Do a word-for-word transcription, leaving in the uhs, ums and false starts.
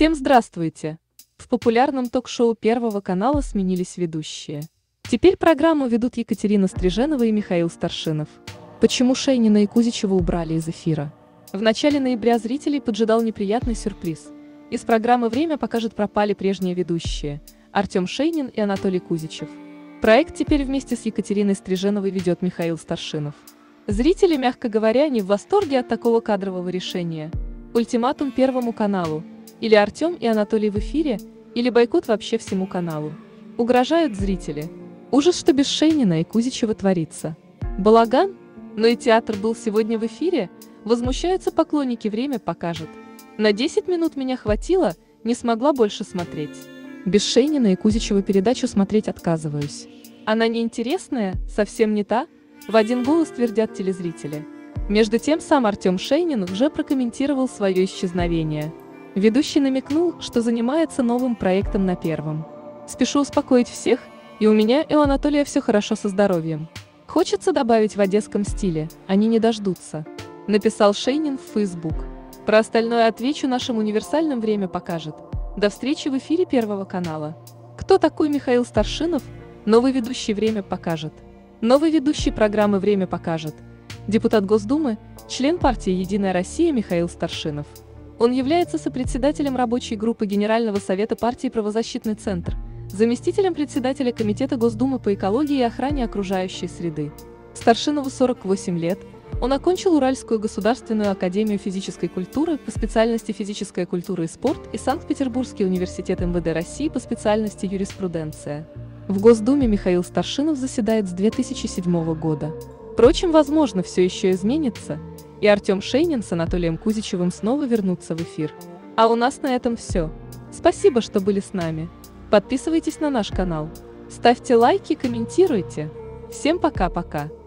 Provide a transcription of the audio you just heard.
Всем здравствуйте! В популярном ток-шоу Первого канала сменились ведущие. Теперь программу ведут Екатерина Стриженова и Михаил Старшинов. Почему Шейнина и Кузичева убрали из эфира? В начале ноября зрителей поджидал неприятный сюрприз. Из программы «Время покажет» пропали прежние ведущие – Артем Шейнин и Анатолий Кузичев. Проект теперь вместе с Екатериной Стриженовой ведет Михаил Старшинов. Зрители, мягко говоря, не в восторге от такого кадрового решения. Ультиматум Первому каналу. Или Артем и Анатолий в эфире, или бойкот вообще всему каналу. Угрожают зрители. Ужас, что без Шейнина и Кузичева творится. Балаган? Но и театр был сегодня в эфире, возмущаются поклонники «Время покажет». На десять минут меня хватило, не смогла больше смотреть. Без Шейнина и Кузичева передачу смотреть отказываюсь. Она неинтересная, совсем не та, в один голос твердят телезрители. Между тем сам Артем Шейнин уже прокомментировал свое исчезновение. Ведущий намекнул, что занимается новым проектом на Первом. Спешу успокоить всех, и у меня, и у Анатолия все хорошо со здоровьем. Хочется добавить в одесском стиле, они не дождутся. Написал Шейнин в Facebook. Про остальное отвечу нашим универсальным «Время покажет». До встречи в эфире Первого канала. Кто такой Михаил Старшинов? Новый ведущий «Время покажет». Новый ведущий программы «Время покажет». Депутат Госдумы, член партии «Единая Россия» Михаил Старшинов. Он является сопредседателем рабочей группы Генерального совета партии «Правозащитный центр», заместителем председателя Комитета Госдумы по экологии и охране окружающей среды. Старшинову сорок восемь лет, он окончил Уральскую государственную академию физической культуры по специальности физическая культура и спорт и Санкт-Петербургский университет эм вэ дэ России по специальности юриспруденция. В Госдуме Михаил Старшинов заседает с две тысячи седьмого года. Впрочем, возможно, все еще изменится, и Артем Шейнин с Анатолием Кузичевым снова вернутся в эфир. А у нас на этом все. Спасибо, что были с нами. Подписывайтесь на наш канал. Ставьте лайки, комментируйте. Всем пока-пока.